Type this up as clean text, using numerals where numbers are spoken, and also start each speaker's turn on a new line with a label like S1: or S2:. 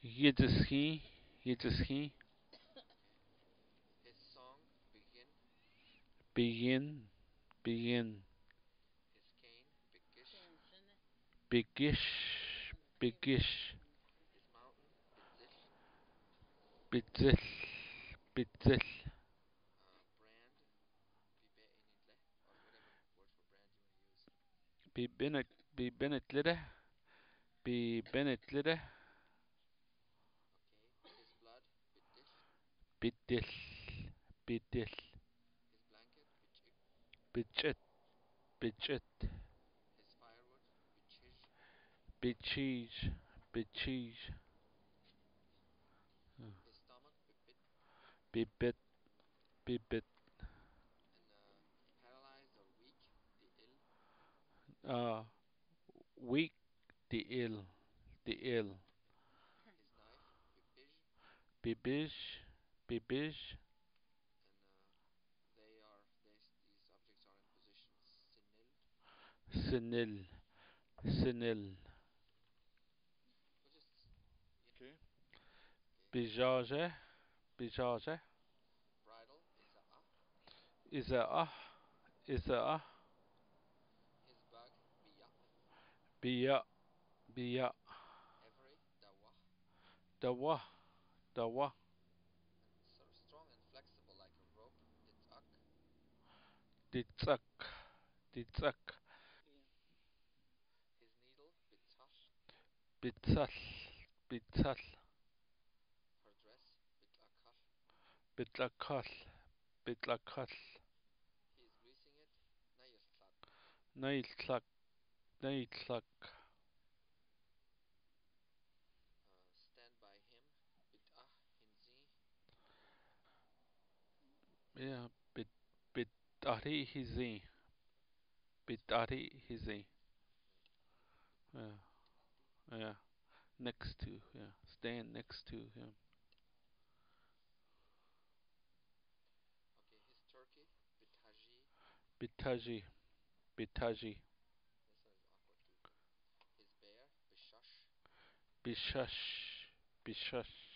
S1: Yiddiski, Yiddiski,
S2: His song begin.
S1: begin, begin,
S2: His cane bigish.
S1: bigish, bigish,
S2: His mountain bitzich.
S1: bitzil, bitzil,
S2: Brand bibe or whatever word for brand you want to use.
S1: be Bennett litter, be Bennett litter,
S2: Okay. His blood bidish.
S1: biddil, biddil,
S2: His blanket bichik.
S1: bitchit, bitchit,
S2: His firewood bichij.
S1: bitcheese, bitcheese,
S2: His stomach bibit.
S1: bibit, bibit,
S2: And paralyzed or weak biil.
S1: uh, weak, the ill, the ill,
S2: His knife bibij.
S1: bibish, bibish,
S2: And these objects are in position sinil.
S1: senil, senil,
S2: We'll just yeah.
S1: okay,
S2: Okay.
S1: bijage, bijage,
S2: Bridle is a ah.
S1: is a ah, is a ah,
S2: His bug biya.
S1: biya, biya,
S2: Every dawa.
S1: dawa, dawa,
S2: And sort of strong and flexible like a rope. Ditzak.
S1: ditzak, ditzak,
S2: His needle bitzal.
S1: bitzal, bitzal,
S2: Her dress bitlakal.
S1: bitlakal, bitlakal,
S2: He is greasing it nayiltlak.
S1: nailtlak, nailtlak,
S2: Stand by him bitah hinzi.
S1: yeah, bitari hizi, bitari hizi, yeah,
S2: Bitahti.
S1: yeah, next to, yeah, stand next to him,
S2: Okay, his turkey bitaji.
S1: bitaji, bitaji,
S2: This one is awkward too. His bear bishash.
S1: bishash, bishash,